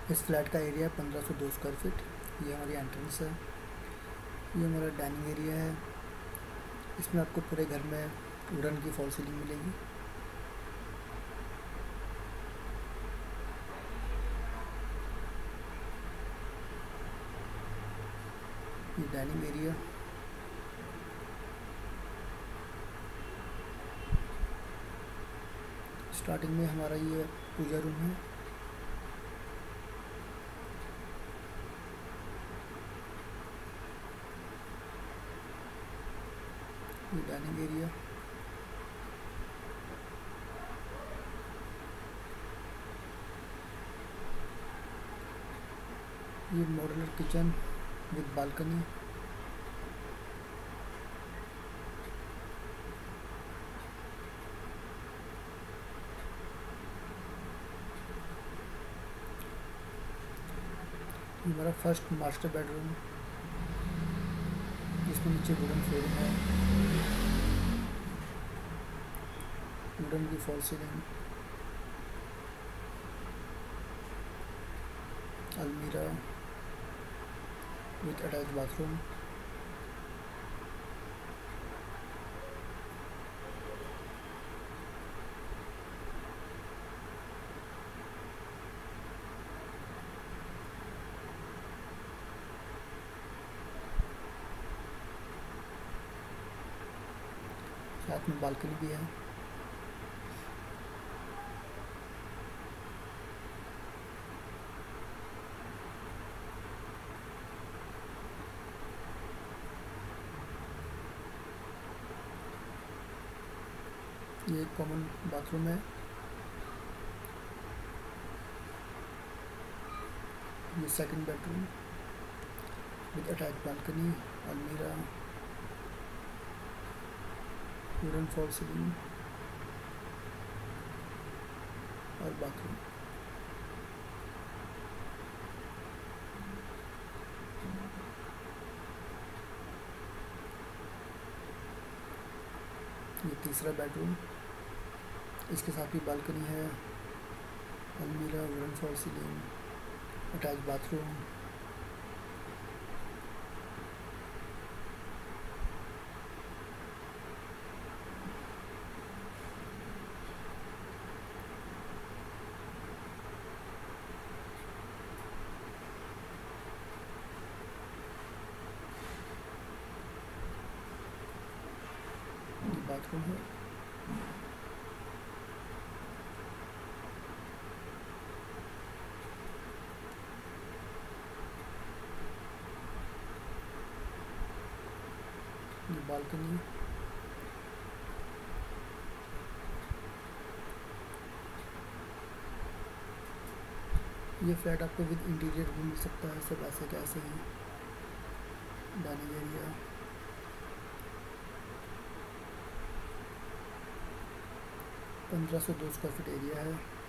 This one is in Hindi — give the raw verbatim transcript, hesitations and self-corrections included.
इस फ्लैट का एरिया है पंद्रह सौ दो स्क्वायर फीट। ये हमारी एंट्रेंस है। ये हमारा डाइनिंग एरिया है। इसमें आपको पूरे घर में वुडन की फॉल सीलिंग मिलेगी। ये डाइनिंग एरिया। स्टार्टिंग में हमारा ये पूजा रूम है। ये डाइनिंग एरिया। ये मॉड्यूलर किचन विद बालकनी। ये हमारा फर्स्ट मास्टर बेडरूम, जिसमें नीचे वुडन फ्लोरिंग है, वुडन की फॉल सीलिंग, अलमीरा विथ अटैच बाथरूम। साथ में बालकनी भी है। ये एक कॉमन बाथरूम है। ये second bedroom with attach balcony, अलमीरा, वुडन फॉल सीलिंग और बाथरूम। ये तीसरा बेडरूम, इसके साथ भी बालकनी है, अलमीरा, wooden fall ceiling, attach bathroom. ये बाथरूम है। ये बालकनी। ये फ्लैट आपको विद इंटीरियर भी मिल सकता है, सब ऐसे कैसे ही। डाइनिंग एरिया, पंद्रह सौ दो स्क्वायर फीट एरिया है।